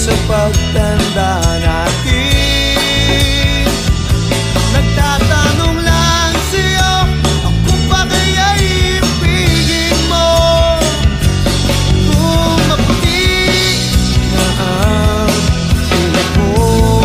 sa pagtanda natin. Nagtatanong lang sa'yo, ako pa kaya'y ibigin mo? Kung maputi na ang ulat mo.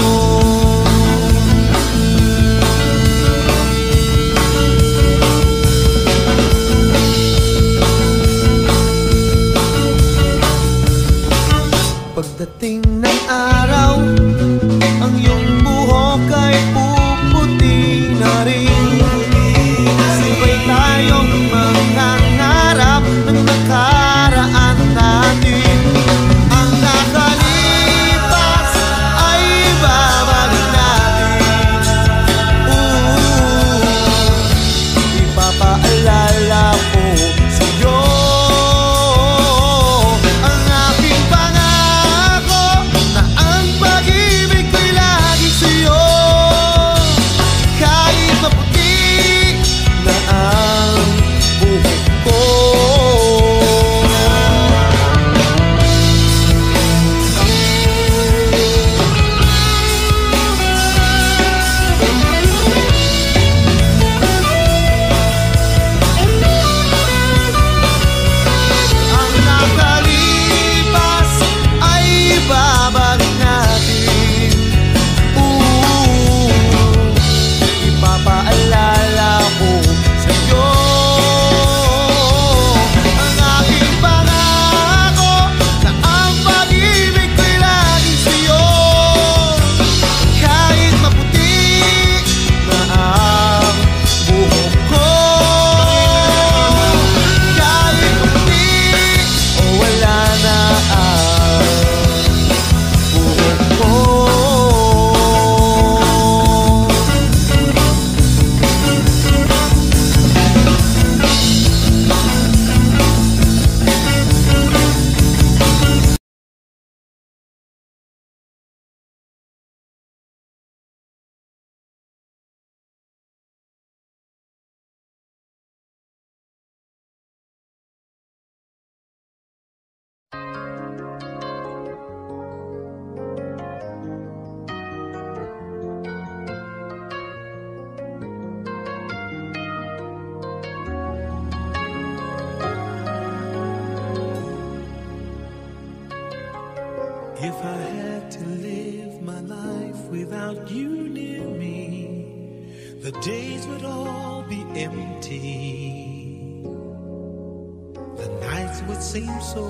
Pagdating ng araw, ang iyong buhok ay puputi na rin. Sabay tayong mangangarap ng nakaraan natin. Ang nakalipas ay babalik natin. Ipapaalala ko sa'yo ang aking pangako na ang pag-ibig ko'y lagi sa'yo. Kahit maputi na ang buhok ko. Ang nakalipas ay babalik natin. Ipapaalala ko sa'yo ang aking pangako na ang pag-ibig ko'y lagi sa'yo. Kahit maputi na ang buhok ko. Kahit maputi o wala na ang buhok ko. If I had to live my life without you near me, the days would all be empty. The nights would seem so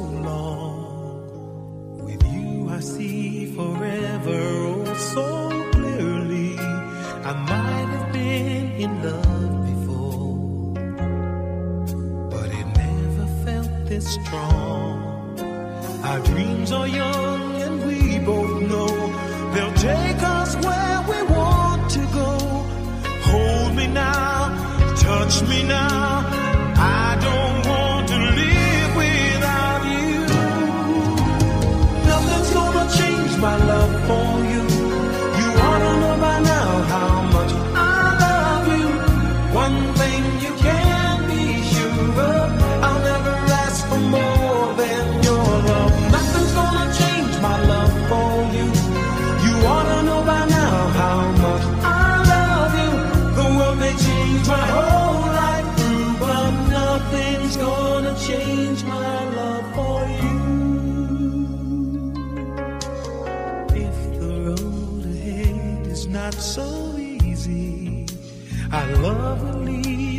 long. With you I see forever oh so clearly. I might have been in love before, but it never felt this strong. Our dreams are young and we both know they'll take us where we want to go. Hold me now, touch me now. I don't want to live without you. Nothing's gonna change my love for you. You ought to know by now how much I love you. One thing you can be sure of, I'll never ask for more than your love. Nothing's gonna change my love for you. You ought to know by now how much I love you. The world may change my whole life through, but nothing's gonna change my love for you. If the road ahead is not so easy, our love will lead